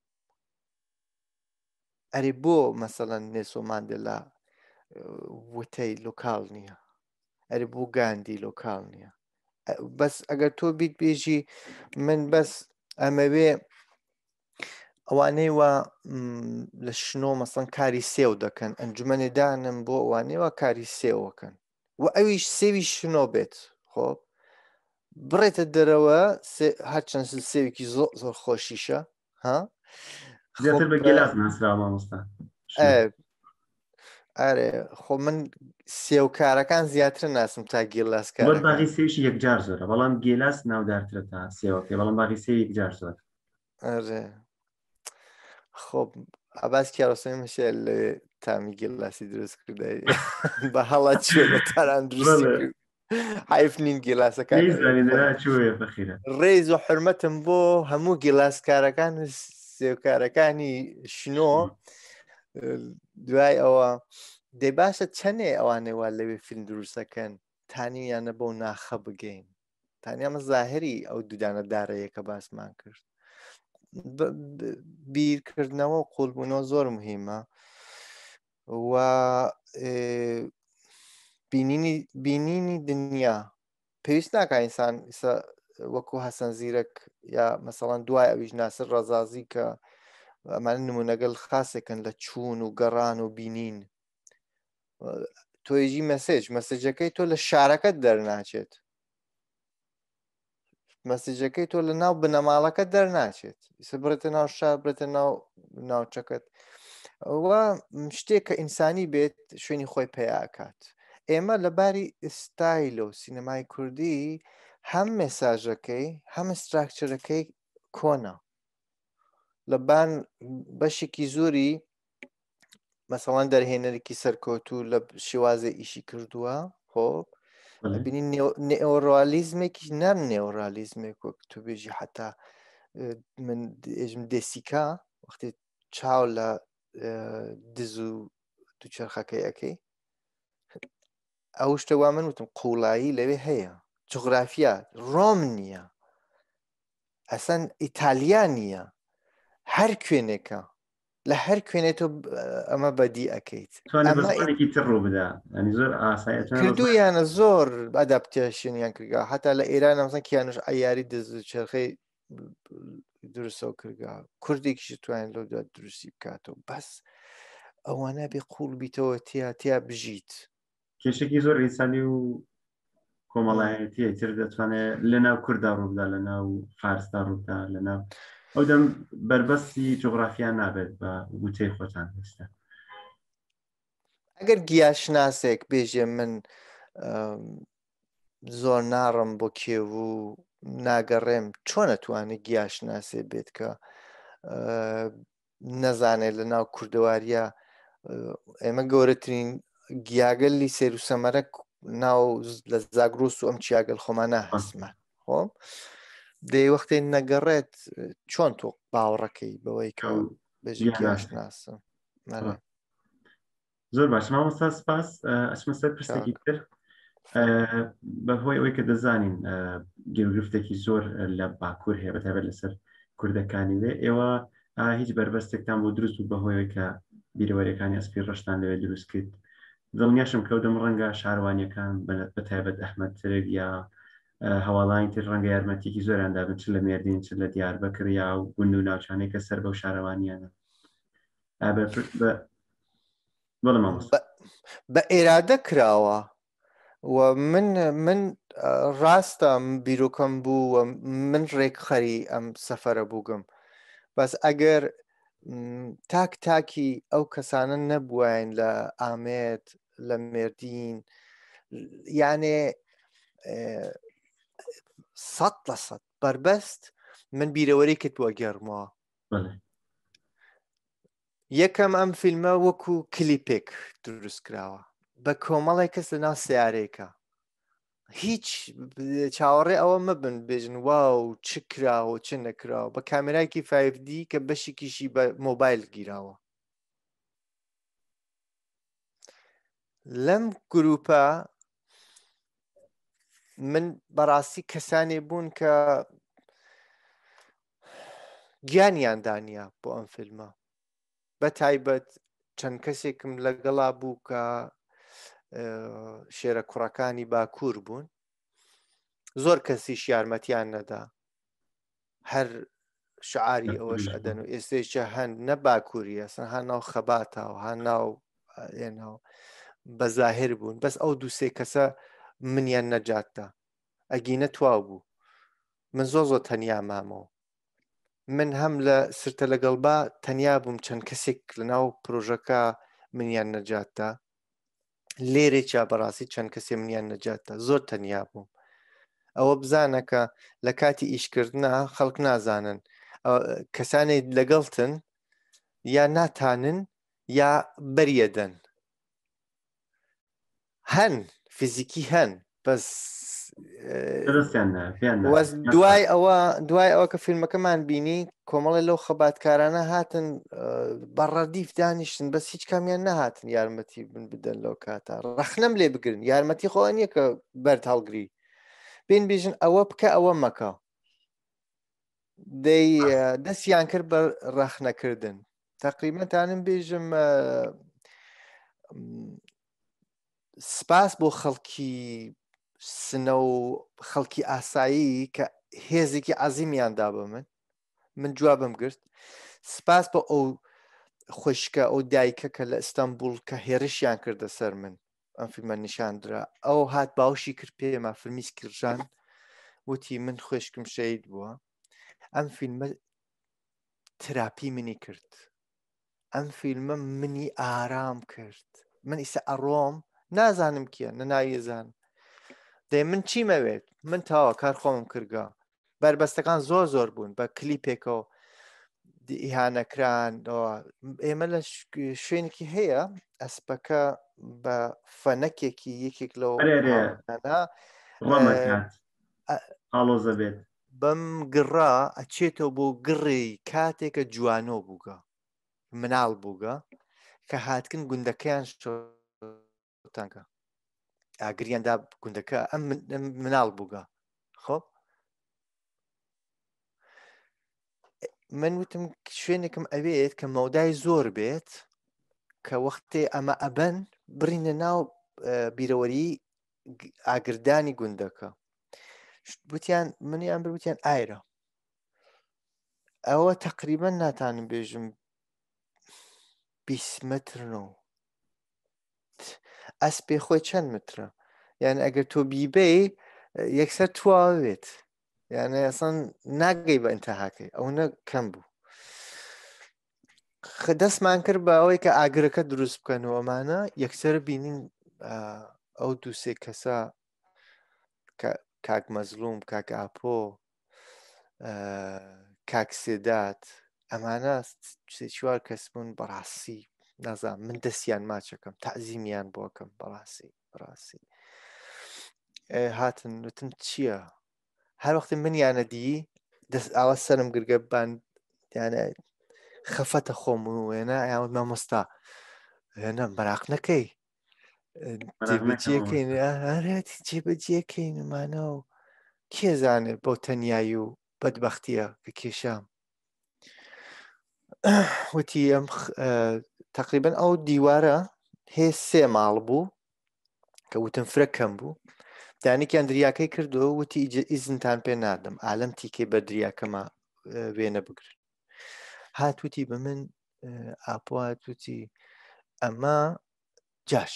ئەرێ بۆ مەسەڵەن نێسۆ ماندێلا وتەی لۆکاڵ نییە، ئەرێ بۆ گاندی لۆکاڵ نییە. بەس ئەگەر تۆ بیت بێژی من بەس ئەمەوێ ئەوانەی وە لە شنۆ مەسەڵەن کاری سێو دەکەن ئەنجومەنێدانم بۆ ئەوانەیەوە کاری سێوەکەن و ئەویش سێوی شنۆ بێت، خۆ بڕێتە دەرەوە هەرچەند سێوێکی زۆر زۆر خۆشیشە ها زیاتر بە گیلاس ناسراوە مامۆستا. ئارێ خۆ من سێوکارەکان زیاتر ناسم تا گیلاسکارەکان. باغی سێویشی یەکجار زۆرە بەڵام گیلاس ناودارترە تا سێوەکەی بەڵام باغی سێ یەکجار زۆر. ئەرێ خۆ ئاباس کیارۆسەی مەشێ لە تامی گیلاسی دروست کردای بە هەڵا چوە لە تاران دروستی کرد حیف نین گیلاسەکان ڕێز و حرمەتم بۆ هەموو گیلاسکارەکان سێوکارەکانی شنۆ. دوای ئەوە دەی باشە چەندێ ئەوانێ وا لەوێ فیلم دروستەکەن تانییانە بۆ ناخە بگەین تانیامە زاهری ئەو دوودانە دارەیەکە باسمان کرد. بیرکردنەوە و قوڵبوونەوە زۆر مهمە و بینینی دنیا پێویست ناکە ئینسان وەکو هەسەن زیرەک یا مەسەڵەن دوای ئەویش ناسر ڕەزازی کە ئەمانە نمونەگەڵ خاسێکن لە چوون و گەڕان و بینین. تۆیژی مەسێج مەسێجەکەی تۆ لە شارەکەت دەرناچێت مەسیجەکەی تۆ لە ناو بنەماڵەکە دەرناچێت ئیسە بڕێتە ناو شار بڕێتە ناو ناوچەکەت ئەوە شتێک کە ئینسانی بێت شوێنی خۆی پێیاکات. ئێمە لەباری ئستایلە و سینەمای کوردی هەم مێساژەکەی هەم ستراکچەرەکەی کۆنا لەبان بەشێکی زۆری مەسەڵەن دەرهێنەرێکی سەرکەوتوو لە شێوازە ئیشی کردووە خۆ بینی نێۆڕالیزمێکی نەر نێۆڕالیزمێک وەک تو بێژی حتا من ئێژم دێسیکا وەختی چاو لە دز و دووچەرخەکەی ئەەکەی ئەو شتەوا من وتم قوڵایی لەوێ هەیە جغرافیا ڕۆم نییە ئەسەن ئیتالیا نییە هەر کوێنێکە لە هەر کوێنێت تۆ ئەمە بەدی ئەەکەیت کردویانە زۆر ئەداپتێشنیان کردگا هەتا لە ئێران ئەمسان کیانش ئەیاری دز چرخەی درستەوە کردگا کوردێکیش توانین لەو دوات دروستی بکاتەوە بەس ئەوانە بێ قوڵ بیتەوە تیا تیا بژیت کێشێکی زۆر ئینسانی و کۆمەڵایەتیە تر دەتوانێت لە ناو کووردا ڕووبدا لە ناو فارستا ڕوودا لە ناو ئەو دەم بربەستی جغرافیان نابێت بە وتەی خۆتان هێستا. ئەگەر گیاشناسێک بێژێ من زۆر ناڕم بۆ کێوو ناگەڕێم چۆن نەتوانێت گیاشناسێ بێت کە نەزانێت لە ناو کوردەواریە ئێمە گەورەترین گیاگەلی سێر و سەمەرە ناو لە زاگرۆس و ئەم چیاگەل خۆمانە هەسمان خۆ دەی وەختێ نەگەڕێت چۆن تۆ باوەڕەکەی بەوەی کە بێژی گیاشناسە. زۆر باش مامۆستا سپاس. ئەچمە سەر پرسێکی تر بەهۆی ئەوەی کە دەزانین گێوگرفتێکی زۆر لە باکوور هەیە بەتایبەت لەسەر کوردەکانی وێ ئێوە هیچ بربەستێکتان بۆ دروست و بەهۆیەوەی کە بیرەوەریەکانی ئەسپی ڕەشتان لەوێ دروست کرد دڵنیاشم کە دەم ڕەنگە شارەوانیەکان بەتایبەت ئەحمەدترک یا هەواڵانی تر ڕەنگە یارمەتێکی زۆریان دابن چ لە مێردین چ لە دیاربەکر یا و گوند و ناوچانەی کە سەر بەو شارەوانیانە بە ئێرادە کراوە و من من ڕاستە بیرۆکەم بوو و من ڕێکخەری ئەم سەفەرە بووگم بەس ئەگەر تاک تاکی ئەو کەسانە نەبووین لە ئامێت لە مێردین یانێ سەد لە سەد بربەست من بیرەوەری کردووە گەڕمەوە. یەکەم ئەم فیلمە وەکو کلیپێک دروست کراوە بە کۆمەڵی کەس لە ناو سیارەیەکە هیچ چاوەڕێ ئەوە مەبن بێژن واو چ کراوە چ نەکراوە بە کامێرایکی فایڤ دی کە بەشێکیشی بە مۆبایل گیراوە. لەم گروپە من بەڕاستی کەسانێ بوون کە گیانیان دانیە بۆ ئەم فیلمە بە تایبەت چەند کەسێکم لەگەڵا بوو کە شێرە کوڕەکانی باکوور بوون زۆر کەسیش یارمەتیان نەدا هەر شعاری ئەوەش ئەدەن و ئێستێکە هەند نە باکووری ئەسن هە ناو خەباتاوە هە ناو بەزاهر بوون بەس ئەو دووسێ کەسە منیان نەجاتدا ئەگینە تواو بوو من زۆ زۆر تەنیا مامەوە من هەم لە سرتە لەگەڵبا تەنیا بووم چەند کەسێک لەناو پرۆژەکە منیان نەجاتدا لێرێ چا بەڕاستی چەند کەسێ منیان نەجاتدا زۆر تەنیا بووم ئەوە بزانە کە لە کاتی ئیشکردنا خەڵک نازانن کەسانێک لەگەڵتن یا ناتانن یا بەریەدەن هەن فیزیکی هەن بەس دوای ئەوە دوای ئەوە کە فیلمەکەمان بینی کۆمەڵی لەو خەباتکارانە هاتن بەڕەدیف دانیشتن بەس هیچ کامیان نەهاتن یارمەتی بن بدەن لەو کاتە ڕەخنەم لێ بگرن یارمەتی خۆ نییە کە بەرد هەڵگری پێین بێژن ئەوە بکە ئەوە مەکە دەی دەستیان کرد بە ڕەخنەکردن تەقریبەتانم بێژم سپاس بۆ خەڵکی سنە و خەڵکی ئاسایی کە هێزێکی عەزیمیاندا بە من من جوابم گرت سپاس بە ئەو خوشکە ئەو دایکە کە لە ئیستانبول کە هێرشیان کردە سەر من ئەم فیلمە نیشاندرا ئەو هات باوشی کرد پێمە فیلمیس کردژان وتی من خوشکم شەید بووە ئەم فیلمە تراپی منی کرد ئەم فیلمە منی ئارام کرد من ئیسا ئەڕۆم نازانم کیە نەناویێزان دەی من چیمەوێت من تاوە کار خۆمم کردگا بربەستەکان زۆر زۆر بوون بە کلیپێکەوە ئیهانەکران ئێمە لە شوێنێکی هەیە ئەسپەکە بە فەنەکێکی یەکێک لەو ئاڵۆزە بێت بەم گڕا ئەچێتەوە بۆ گڕی کاتێکە جوانۆ بووگە مناڵ بووگە کە هاتکن گوندەکەیان شتانکە ئاگریاندا گوندەکە ئەم مناڵ بووگە خۆ من وتم شوێنێکم ئەوێت کە مەودای زۆر بێت کە وەختێ ئەمە ئەبەن بڕینە ناو بیرەوەری ئاگردانی گوندەکە وتیان منیان بوتیان ئایرە ئەوە تقریبا ناتانم بێژم بیست مترنەوە ئەسپێ خۆی چەند مترە یعنی ئەگەر تۆ بیبێ یەکسەر تواوێت یعنی ئەسان ناگەی بە ئینتەهاکەی ئەو نە کەم بوو دەستمان کرد بە ئەوەی کە ئاگرەکە دروست بکەنەوەمانە یەکسەر بینین ئەو دووسێ کەسە کاک مەزلوم کاک ئاپۆ کاک سێدات ئەمانە سێ چوار کەس بوون بەڕاستی نازانم من دەستیان ماچەکەم تەعزیمیان بۆکەم بەڕاستی بەڕاستی هاتن وتم چییە هەر وەختی منیانە دی دەست ئاوە سەرم گرگە بان یانە خەفەتە خۆم وێنە یاوت مامۆستا وێنە مەراق نەکەی جێبەجێکەین جێبەجێکەینمانە و کێزانێت بۆ تەنیایی و بەدبەختیە کە کێشام وتی ئەم تقریبا ئەو دیوارە هێ سێ ماڵ بوو کە وتم فرەکەم بوو دانێکیان دریاکەی کردەوە وتی ئیزنتان پێ نادەم ئالەم تیکەی بە دریاکەمە وێنە بگرن هاتووتی بە من ئاپۆات وتی ئەمە جاش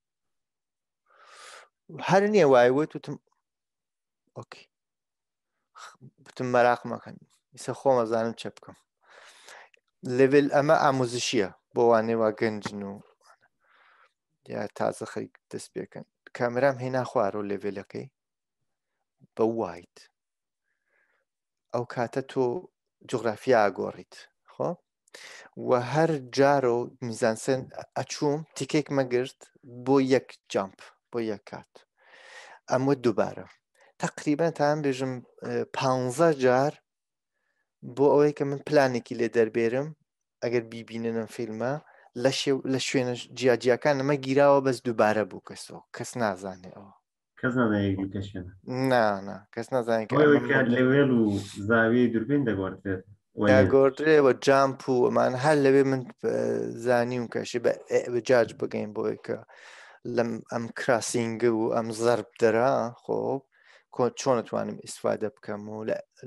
هەر نییە وایوت وتم ئۆکی وتم مەراق مەکەن ئیسە خۆم ئەزانم چە بکەم لێڤل ئەمە ئامۆزشیە بۆ وانێ وا گەنجن و یا تازە خەریک دەست پێکەن کامرام هێنا خوارەوە لێڤلەکەی بە وایت ئەو کاتە تۆ جوغرافیا ئاگۆڕیت خۆ و هەر جارە و میزانسێن ئەچووم تیکێک مەگرت بۆ یەک جامپ بۆ یەک کات ئەمە دووبارە تقریبا تاان بێژم پانزە جار بۆ ئەوەی کە من پلانێکی لێ دەربێرم ئەگەر بیبیننم فیلمە لە شوێنە جیاجیەکان ئەمە گیراوە بەس دووبارە بوو کەسەوە کەس نازانێ ئەوە کەس نازانێت کەشێنە نا کەس نازانێت لەوێل و زاویەی دووربین دەگۆڕێت داگۆڕێەوە جامپ و ئەمان هەر لەوێ من زانی و کەشی بە جاج بگەین بۆی کە لەم ئەم کراسینگە و ئەم زەرب دەرا خۆ چۆن نتوانم ئیسفادە بکەم و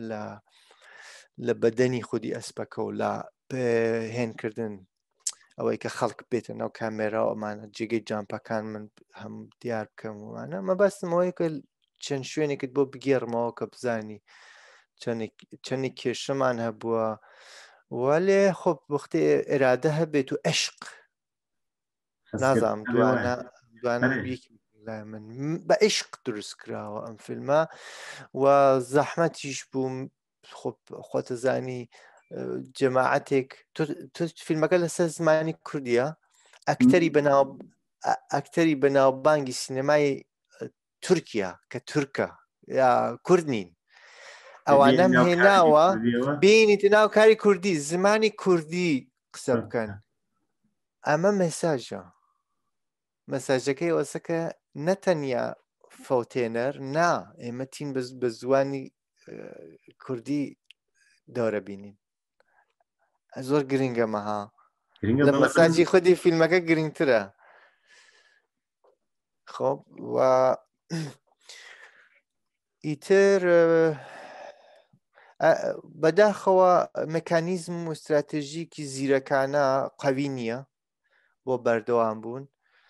لە بەدەنی خودی ئەسپەکە و لە هێنکردن ئەوەی کە خەڵک بێتە ناو کامێرا ئەمانە جێگەی جامپەکان من هەم دیار بکەم وانە مەبەستم ئەوەی کە چەند شوێنێکت بۆ بگێڕمەوە کە بزانی چەندێک کێشەمان هەبووە وەلێ خۆ وەختێ ئێرادە هەبێت و عشق نازانم دوانە دوانم بیکی لای من بە عشق دروست کراوە ئەم فیلمە و زەحمەتیش بووم خۆتە زانی جەماعەتێک تۆ فیلمەکە لەسەر زمانی کوردیە ئەکتەری بەناو ئەکتەری بەناوبانگی سینەمای تورکیا کە تورکە یا کورد نین ئەوانەم هێناوە بینیتە ناو کاری کوردی زمانی کوردی قسە بکەن ئەمە مەساژە مەساژەکەی ئەوەسەکە نەتەنیا فەوتێنەر نا ئێمە تین بە زوانی کوردی دەورە بینین زۆر گرنگە مەها لە مەساجی خودی فیلمەکە گرنگترە خۆب و ئیتر بەداخەوە مەکانیزم و استراتێژیکی زیرەکانە قەوی نییە بۆ بەردەوام بوون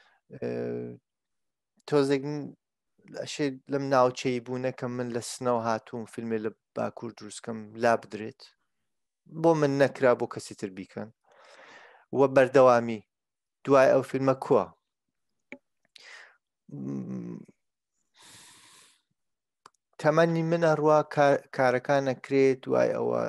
تۆزێک لەم ناوچەی بوونە کە من لە سنەوە هاتووم فیلمێ لە باکوور دروستکەم لا بدرێت بۆ من نەکرا بۆ کەسی تر بیکەن وە بەردەوامی دوای ئەو فیلمە کووە تەمەنی من ئەڕوا کارەکان نەکرێت دوای ئەوە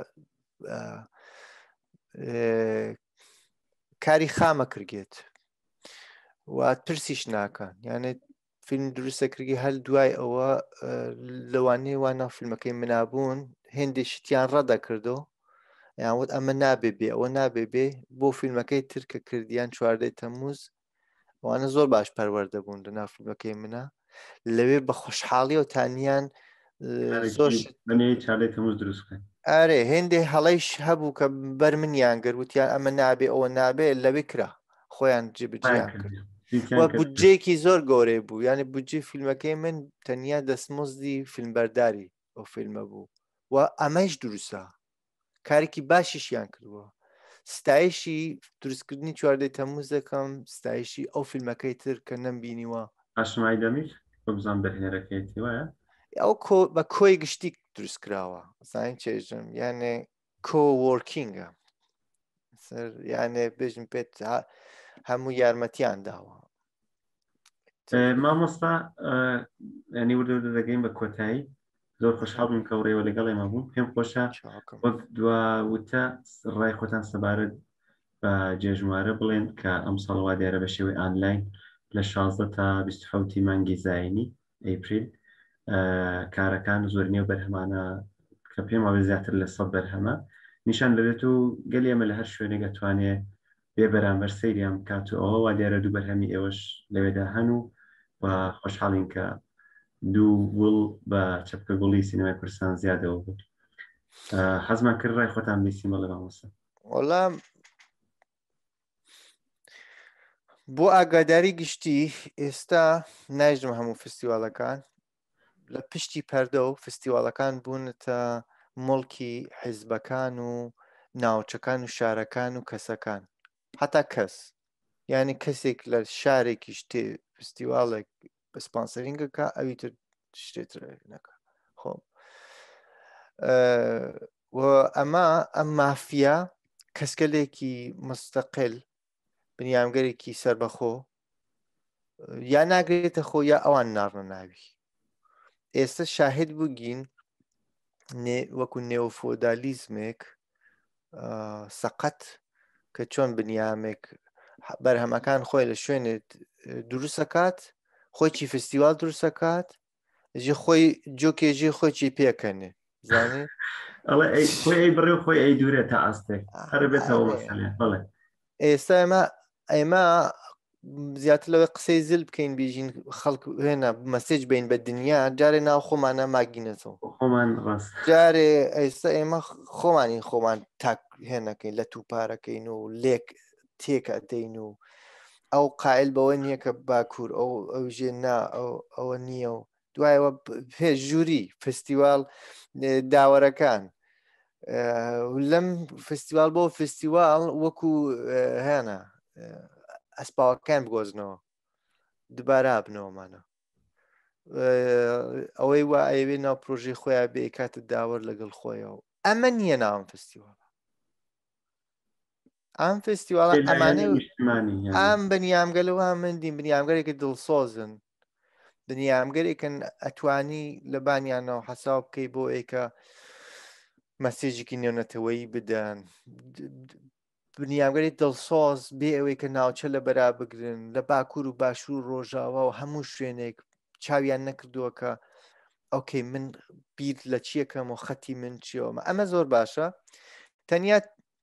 کاری خامە کردێت و پرسیش ناکەن یانێت فیلم دروستە کردی هەل دوای ئەوە لەوانەیە وانە فیلمەکەی منابوون هێندێک شتیان ڕەدە کردو یانوت ئەمە نابێ بێ ئەوە نابێ بێ بۆ فیلمەکەی ترکە کردیان چواردەی تەمموز ئەوانە زۆر باش پەروەردە بوون لە ناو فیلمەکەی منە لەوێ بە خۆشحاڵی و تانیان زۆر چارەی تەمموز دروستکە ئارێ هێندێ هەڵەیش هەبوو کە بەر منیان گەروتیان ئەمە نابێ ئەوە نابێ لەوێ کرا خۆیان جێبجیان کرد وە بودجێکی زۆر گەورەی بوو یعنی بودجێ فیلمەکەی من تەنیا دەستمزدی فیلمبەرداری ئەو فیلمە بوو و ئەمەش دروستە کارێکی باشیشیان کردووە ستایشی دروستکردنی چواردەی تەمموز دەکەم ستایشی ئەو فیلمەکەی تر کە نەمبینیوە ئاشمای دەمیر بۆ بزان بەهێنەرەکەیەتی وایە ئەو بە کۆی گشتی دروست کراوە زانین چێژم یانێ کۆوەرکینگە یانێ بێژم پێت هەموو یارمەتیان داوە مامۆستا ینی وردە دەگەین بە کۆتایی زۆر خۆشحاڵ بووم کە ڕێوە لەگەڵ ئێمە بوو پێم خۆشە وەک دواوتە ڕای خۆتان سەبارەت بە جێژوارە بڵێن کە ئەم ساڵوا دیارە بە شێوەی ئانلاین لە شازدە تا بیست و حەوتی مانگی زاینی ئەیپریل کارەکان زۆرنیە بەرهەمانە کە پێم وابێ زیاتر لە سەد بەرهەمە نیشان دەدێت و گەلی ئەمە لە هەر شوێنێک دەتوانێت بێ بەرامبەر سەیریان بکات و ئەوە وا دیارە دوو بەرهەمی ئێوەش لەوێدا هەن و و خۆشحاڵین کە دوو وڵ بە چەپکە گوڵی سینەمای کوردستان زیادەوە بوو حەزمان کرد ڕای خۆتان بیسیمە لە مامۆستا وەڵام بۆ ئاگاداری گشتی ئێستا نایژم هەموو فستیواڵەکان لە پشتی پەردە و فستیواڵەکان بوونەتە مڵکی حیزبەکان و ناوچەکان و شارەکان و کەسەکان هەتا کەس یعنی کەسێک لە شارێکی شتێ فستیواڵێک بە سپانسەرینگەکە ئەوی تر شتێتر نەکە خۆ ئەمە ئەم مافیا کەسکەلێکی مستەقل بنیامگەرێکی سربەخۆ یا ناگرێتە خۆ یا ئەوان ناڕنە ناوی ئێستا شاهد بووگین وەکو نێوفۆدالیزمێک سەقەت کە چۆن بنیامێک بەرهەمەکان خۆی لە شوێنێت دروستەکات خۆی فستیواڵ دروستەکات ژی خۆی جۆکێژی خۆی پێکەنێ زانێ خۆی بڕێ و خۆی ئەی دوورێت تا ئاستێک هەر بێتەوە بڵێ ئێستا ئێمە ئێمە زیاتر لەوە قسەی زل بکەین بێژین خەڵک هێنا مەسێج بین بە دنیا جارێ ناو خۆمانە ماگینەتەوە خۆمان ڕاست جارێ ئێستا ئێمە خۆمانی خۆمان تاک هێنەکەین لە تووپارەکەین و لێک تێکە دەین و ئەو قائل بەوە نییە کە باکوور ئەو ئەو ژێ نا ئەوە نییە و دوایەوە پێش ژووری فستیواڵ داوەرەکان لەم فستیواڵ بۆ فستیواڵ وەکو هێنا ئەسپاوەکان بگۆزنەوە دووبارە بنەوەمانە ئەوەی وا ئەوێ ناو پرۆژەی خۆیان بێ کاتە داوەر لەگەڵ خۆیەوە ئەمە نییە ناوم فستیوال ئەم فستیواڵە ئەمانە ئەم بەنیامگەلەوە مندین بنیامگەرێکی دڵسۆزن بنیامگەرێکن ئەتوانی لە بانیانەوە حەساو بکەی بۆ ئێکە مەسێژێکی نێونەتەوەی بدەن بنیامگەری دڵسۆز بێ ئەوەی کە ناوچە لە بەرا بگرن لە باکوور و باشوور ڕۆژاوا و هەموو شوێنێک چاویان نەکردووە کە ئۆکەی من بیر لە چیەکەم و خەتی من چیەوەمە ئەمە زۆر باشە تەنیا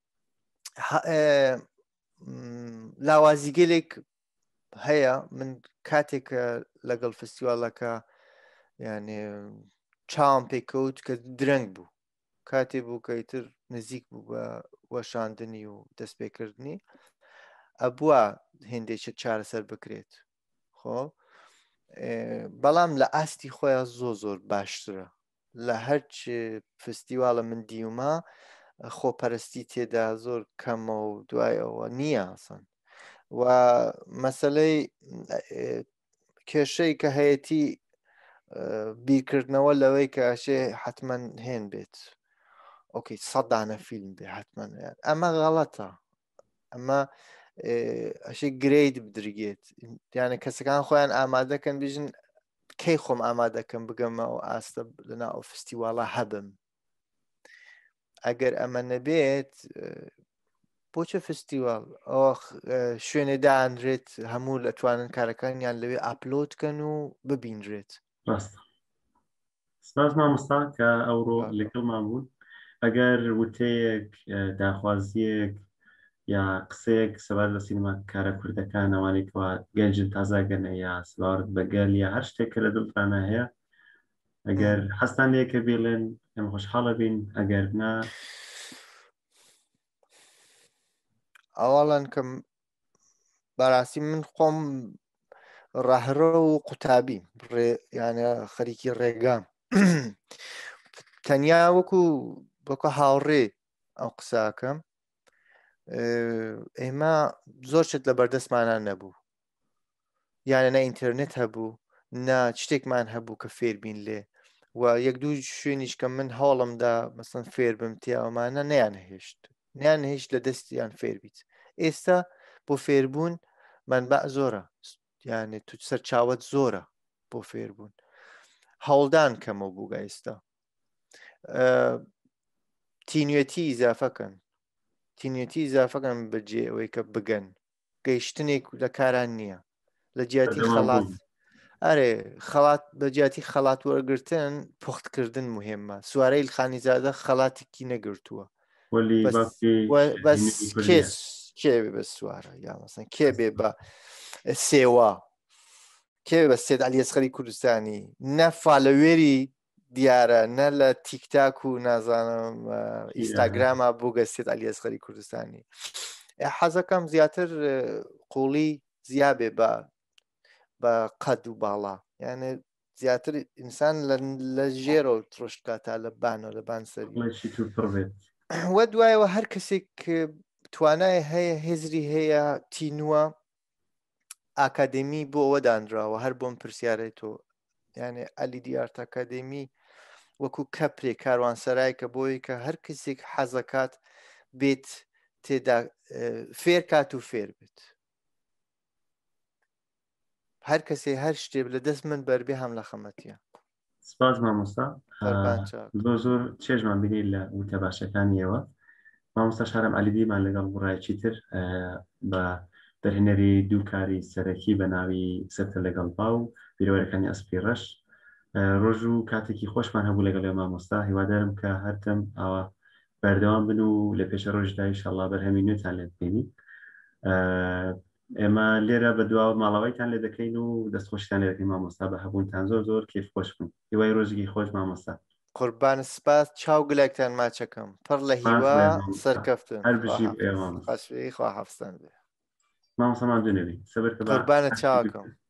لاوازیگەلێک هەیە من کاتێکە لەگەڵ فستیوالەکە یعنی چاوم پێکەوت کە درەنگ بوو کاتێ بوو کەیتر نزیک بوو بە وەشاندنی و دەستپێکردنی ئەبووە هێندێکە چارەسەر بکرێت خۆ بەڵام لە ئاستی خۆیان زۆ زۆر باشترە لە هەرچ فستیواڵە من دیومە خۆپەرستی تێدا زۆر کەمە و دوایەوە نییە ئاسان و مەسەلەی کێشەی کە هەیەی بیرکردنەوە لەوەی کە ئەشێ حتمما هێن بێت ئۆکەی سەدانە فیلم بێ حتمما ئەمە غەڵەتە ئەمە ئەشێ گرید بدرگێت یانە کەسەکان خۆیان ئامادەکەن بژن کەی خۆم ئامادەکەم بگەمە و ئاستە لەنا ئەو فستیواڵە هەبم ئەگەر ئەمە نەبێت بۆچە فستیواڵ ئەوە شوێنێ دانرێت هەموو لەتوانن کارەکانیان لەوێ ئاپلۆدکەن و ببینرێت ڕاستە سپاس مامۆستا کە ئەوڕۆ لەگەڵمان بوون ئەگەر وتەیەک داخوازیەک یا قسەیەک سەبار لە سینەما کارە کوردەکان ئەوانەی کەوا گەنجن تازاگەنە یا سڵاوت بەگەل یا هەر شتێک کە لە دڵتانە هەیە ئەگەر حەستان لێکە بێڵێن ئەمە خۆشحاڵە بین ئەگەر نا ئەوڵەن کەم بەڕاستی من خۆم ڕاهرۆ و قوتابی یانە خەریکی ڕێگام تەنیا وەکو وەکو هاوڕێ ئەو قساکەم ئێمە زۆر شت لە بەردەستمانان نەبوو یانە نە ئینتەرنێت هەبوو نا شتێکمان هەبوو کە فێربین لێ و یەک دوو شوێنیش کە من هەوڵمدا مەسەن فێر بم تیاوەمانە نەیان هێشت نیان هێشت لە دەستیان فێربیت ئێستا بۆ فێربوون منبع زۆرە یانێ تو سەر چاوت زۆرە بۆ فێربوون هەوڵدان کەمە بووگە ئێستا تینوێتی ئیزافەکەن تینوێتی ئیزافەکەن بەجێ ئەوەی کە بگەن گەیشتنێک لە کاران نییە لە جیاتی خەڵات ئەرێ خەڵات بە جیاتی خەڵات وەرگرتن پوختکردن مهمە سوارەی خانیزادە خەڵاتێکی نەگرتووە بەس کێس کێ بە سوارە یا مەسەن کێ بێ بە سێوە کێ بە سێد عەلی ئەسغەری کوردستانی نە فالەوێری دیارە نە لە تیکتاک و نازانم ئینستاگرامە بووگە سێد عەلی ئەسغەری کوردستانی حەزەکەم زیاتر قوڵی زیابێ بە بە قەد و باڵا یانە زیاتر ئینسان لە ژێرەوە تڕشکاتە لە بانەوە لە بانسەری وە دوایەوە هەر کەسێک توانای هەیە هێزری هەیە تینووە ئاکادمی بۆ ئەوە دانراوە هەر بۆم پرسیارەی تۆ یانێ ئەلیدی ئارت ئاکادمی وەکو کەپرێ کاروانسەرای کە بۆی کە هەر کەسێک حەزەکات بێت تێدا فێر کات و فێر بێت هەر کەسێ هەر شتێ لە دەست من بەربێ هەم لە خەمەتیە سپاس مامۆستا زۆر زۆر چێژمان بینی لە وتە باشەکانیەوە مامۆستا شارەم عەلیدیمان لەگەڵ بڕایەکی تر بە دەرهێنەری دوو کاری سەرەکی بە ناوی سەرتە لەگەڵ با و بیرەوەرەکانی ئەسپی ڕەش ڕۆژ و کاتێکی خۆشمان هەبوو لەگەڵ مامۆستا هیوادارم کە هەرتم ئەوە بەردەوام بن و لە پێشە ڕۆژدا ئینشەڵڵا بەرهەمی نوێتان لێ ببینی ئێمە لێرە بە دواوە ماڵەوەیتان لێ دەکەین و دەستخۆشتان لێ دەکەین مامۆستا بە هەبوونتان زۆر زۆر کێف خۆش بن هیوای ڕۆژێکی خۆش مامۆستا قوربان سپاس چاو گلێکتان ماچەکەم پڕ لە هیوا سەرکەفتن هەر خوا حەفزتان بێ مامۆستامان دوێنێ بین قوربانە چاوەکەم